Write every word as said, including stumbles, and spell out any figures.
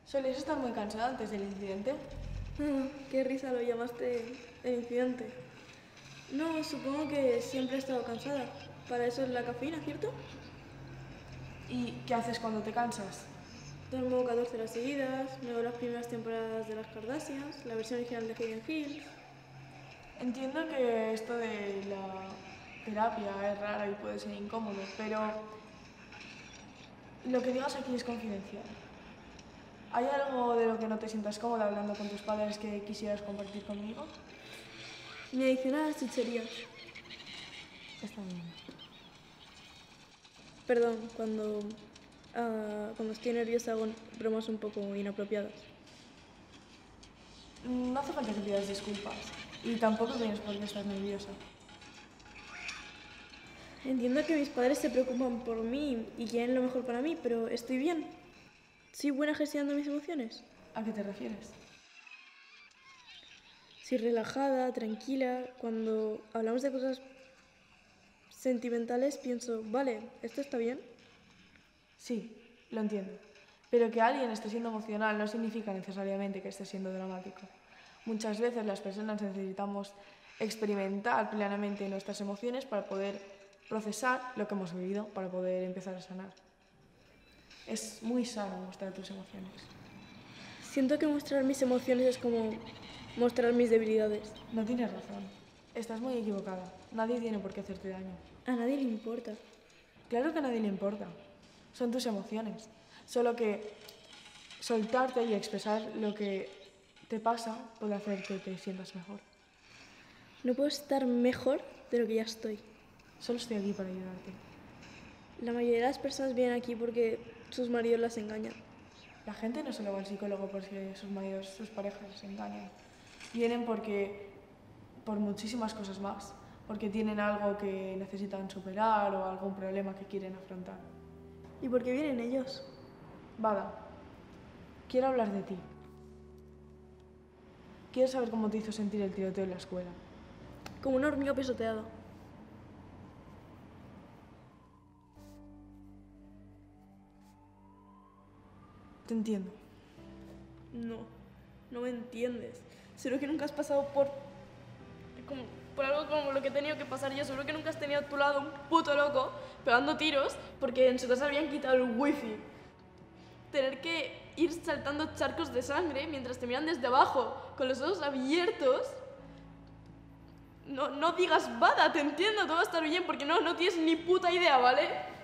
¿Solías estar muy cansada antes del incidente? Ah, qué risa lo llamaste el incidente. No, supongo que siempre he estado cansada. Para eso es la cafeína, ¿cierto? ¿Y qué haces cuando te cansas? Duermo catorce horas seguidas, me veo las primeras temporadas de las Kardashians, la versión original de Hidden Hills. Entiendo que esto de la terapia es raro y puede ser incómodo, pero lo que digas aquí es confidencial. ¿Hay algo de lo que no te sientas cómoda hablando con tus padres que quisieras compartir conmigo? Ni adicional a las chucherías. Está bien. Perdón, cuando, uh, cuando estoy nerviosa hago bromas un poco inapropiadas. No hace falta que pidas disculpas. Y tampoco tienes por qué estar nerviosa. Entiendo que mis padres se preocupan por mí y quieren lo mejor para mí, pero estoy bien. ¿Soy buena gestionando mis emociones? ¿A qué te refieres? Soy relajada, tranquila. Cuando hablamos de cosas sentimentales pienso, vale, ¿esto está bien? Sí, lo entiendo. Pero que alguien esté siendo emocional no significa necesariamente que esté siendo dramático. Muchas veces las personas necesitamos experimentar plenamente nuestras emociones para poder procesar lo que hemos vivido, para poder empezar a sanar. Es muy sano mostrar tus emociones. Siento que mostrar mis emociones es como mostrar mis debilidades. No tienes razón. Estás muy equivocada. Nadie tiene por qué hacerte daño. A nadie le importa. Claro que a nadie le importa. Son tus emociones. Solo que soltarte y expresar lo que te pasa puede hacer que te sientas mejor. No puedo estar mejor de lo que ya estoy. Solo estoy aquí para ayudarte. La mayoría de las personas vienen aquí porque sus maridos las engañan. La gente no solo va al psicólogo porque sus maridos, sus parejas les engañan. Vienen porque, por muchísimas cosas más. Porque tienen algo que necesitan superar o algún problema que quieren afrontar. ¿Y por qué vienen ellos? Vada, quiero hablar de ti. Quiero saber cómo te hizo sentir el tiroteo en la escuela. Como una hormiga pisoteada. Te entiendo. No, no me entiendes. Seguro que nunca has pasado por... Como, por algo como lo que he tenido que pasar yo. Seguro que nunca has tenido a tu lado un puto loco pegando tiros porque en su casa habían quitado el wifi. Tener que ir saltando charcos de sangre mientras te miran desde abajo, con los ojos abiertos. No, no digas, Vada, te entiendo, todo va a estar bien, porque no, no tienes ni puta idea, ¿vale?